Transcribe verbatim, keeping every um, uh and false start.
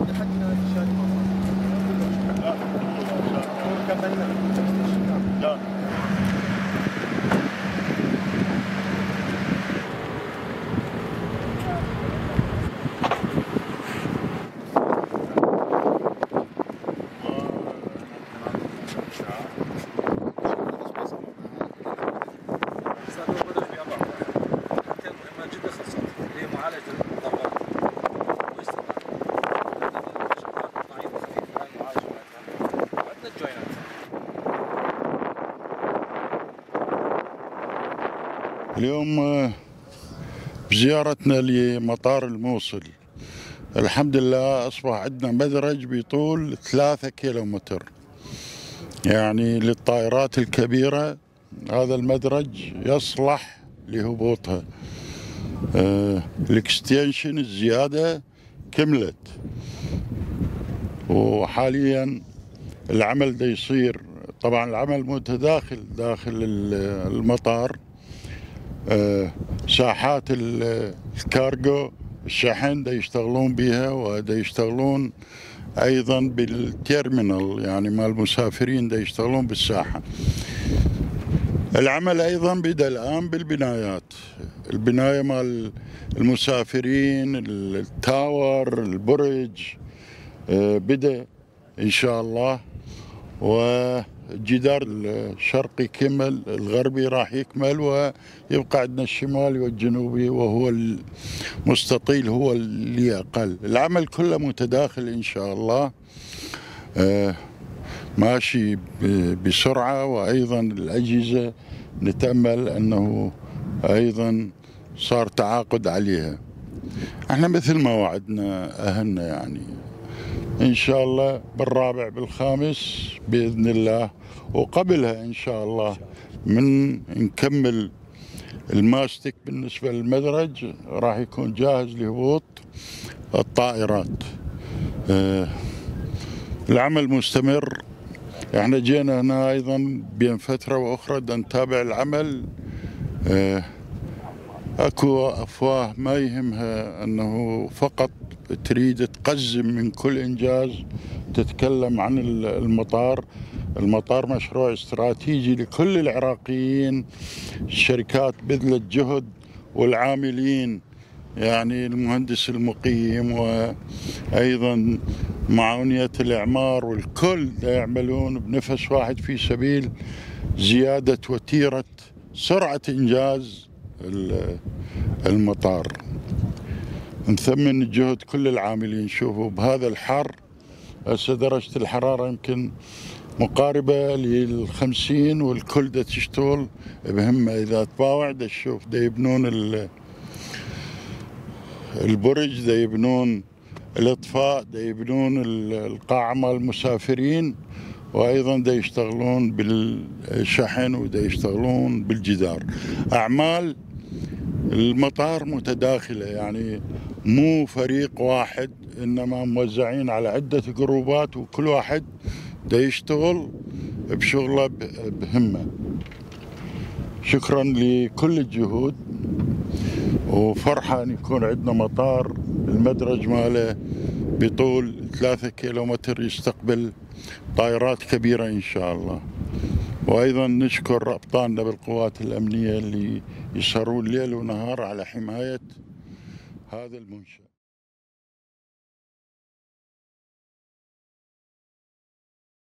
اليوم بزيارتنا لمطار الموصل الحمد لله أصبح عندنا مدرج بطول ثلاثة كيلومتر، يعني للطائرات الكبيرة هذا المدرج يصلح لهبوطها. آه الاكستنشن الزيادة كملت، وحاليا العمل دا يصير. طبعا العمل متداخل داخل المطار. آه ساحات الكارغو الشحن دا يشتغلون بها، ودا يشتغلون ايضا بالتيرمينال، يعني مال المسافرين دا يشتغلون بالساحه. العمل ايضا بدا الان بالبنايات، البنايه مال المسافرين، التاور، البرج آه بدا ان شاء الله، والجدار الشرقي كمل، الغربي راح يكمل، ويبقى عندنا الشمالي والجنوبي وهو المستطيل هو اللي أقل. العمل كله متداخل إن شاء الله، آه ماشي بسرعة، وأيضا الأجهزة نتأمل أنه أيضا صار تعاقد عليها. احنا مثل ما وعدنا أهلنا، يعني إن شاء الله بالرابع بالخامس بإذن الله، وقبلها إن شاء الله من نكمل الماستك بالنسبة للمدرج راح يكون جاهز لهبوط الطائرات. آه العمل مستمر. احنا جينا هنا أيضا بين فترة وأخرى نتابع العمل. آه أكو أفواه ما يهمها أنه فقط تريد تقزم من كل إنجاز، تتكلم عن المطار. المطار مشروع استراتيجي لكل العراقيين، الشركات بذلت جهد والعاملين، يعني المهندس المقيم وأيضا معاونية الإعمار، والكل يعملون بنفس واحد في سبيل زيادة وتيرة سرعة إنجاز المطار. نثمن جهد كل العاملين. شوفوا بهذا الحر، هسه درجة الحرارة يمكن مقاربة للخمسين، والكل دا تشتغل بهمة. إذا تباوع دا تشوف دا يبنون البرج، دا يبنون الإطفاء، دا يبنون القاعة مال المسافرين، وأيضا دا يشتغلون بالشحن، ودا يشتغلون بالجدار. أعمال المطار متداخلة، يعني مو فريق واحد، إنما موزعين على عدة جروبات، وكل واحد دا يشتغل بشغله بهمة. شكرا لكل الجهود، وفرحة أن يكون عندنا مطار المدرج ماله بطول ثلاثة كيلومتر يستقبل طائرات كبيرة إن شاء الله. وأيضا نشكر أبطالنا بالقوات الأمنية اللي يسهرون ليل ونهار على حماية هذا المنشأ.